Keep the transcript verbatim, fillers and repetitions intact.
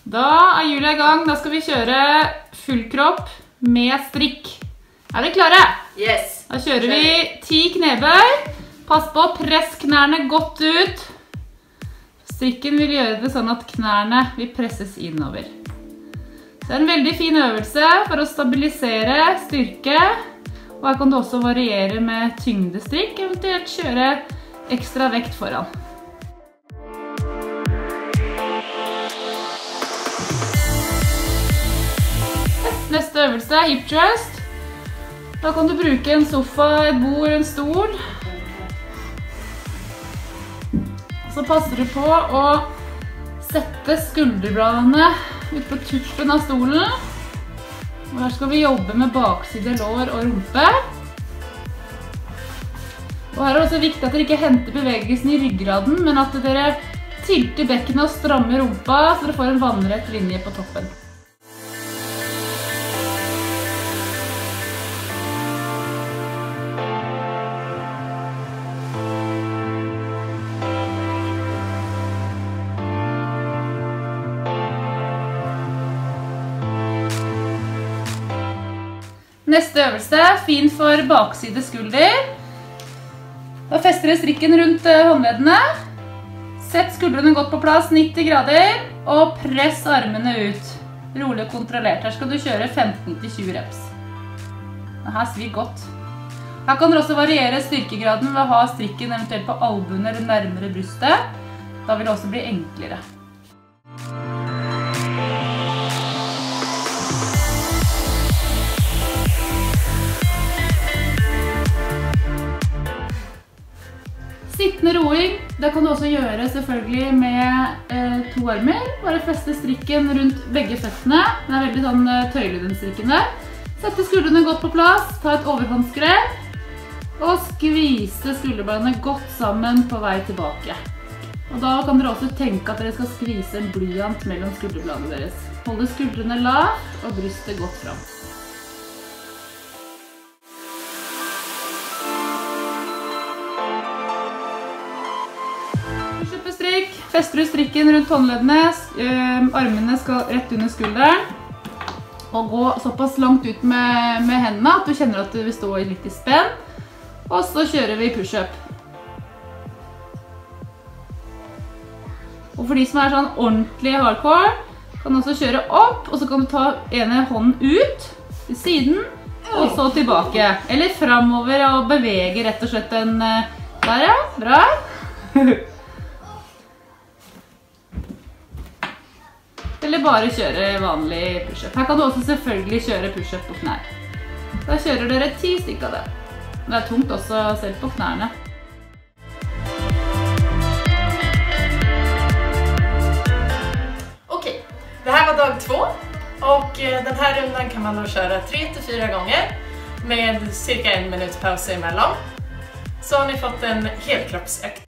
Da er Julia i gang. Da skal vi kjøre full kropp med strikk. Er dere klare? Yes. Da kjører vi ti knebøy. Pass på å presse knærne godt ut. Strikken vil gjøre det sånn at knærne vil presses innover. Det er en veldig fin øvelse for å stabilisere styrke. Og her kan du også variere med tyngdestrikk, eventuelt kjøre ekstra vekt foran. Neste øvelse er hip thrust. Da kan du bruke en sofa, et bord, en stol. Så passer du på å sette skulderbladene ut på tuppen av stolen. Og her skal vi jobbe med bakside, lår og rumpe. Og her er det også viktig at dere ikke henter bevegelsen i ryggraden, men at dere tilter bekkenet og strammer rumpa, så dere får en vannrett linje på toppen. Neste øvelse, fin for bakside skulder. Da fester dere strikken rundt håndleddene. Sett skuldrene godt på plass, nitti grader, og press armene ut. Rolig og kontrollert. Her skal du kjøre femten til tjue reps. Dette svir godt. Her kan dere også variere styrkegraden ved å ha strikken eventuelt på albuen eller nærmere brystet. Da vil det også bli enklere. Sittende roing, det kan du også gjøre selvfølgelig med eh, to armer. Bare feste strikken rundt begge føttene. Den er veldig sånn tøyelig, den strikken der. Sette skuldrene godt på plass, ta et overhåndsgrep, og skvise skulderbladene godt sammen på vei tilbake. Og da kan dere også tenke at dere skal skvise en blyant mellom skulderbladene deres. Holde skuldrene lavt og brystet godt fram. Fester du strikken rundt håndleddene, armene skal rett under skulderen, og gå såpass langt ut med, med hendene at du kjenner at du vil stå litt i spenn. Og så kjører vi push-up. Og for de som er sånn ordentlig hardcore, kan du også kjøre opp, og så kan du ta ene hånden ut til siden, og så tilbake. Eller fremover og bevege rett og slett den der, ja. Bra. Eller bare kjøre vanlig push-up. Her kan du også selvfølgelig kjøre push-up på knær. Da kjører dere ti stykker av det. Det er tungt også selv på knærne. Okej, det här var dag två. Och den här rundan kan man då köra tre till fyra gånger med cirka en minuts paus emellan. Så har ni fått en helkroppsökt.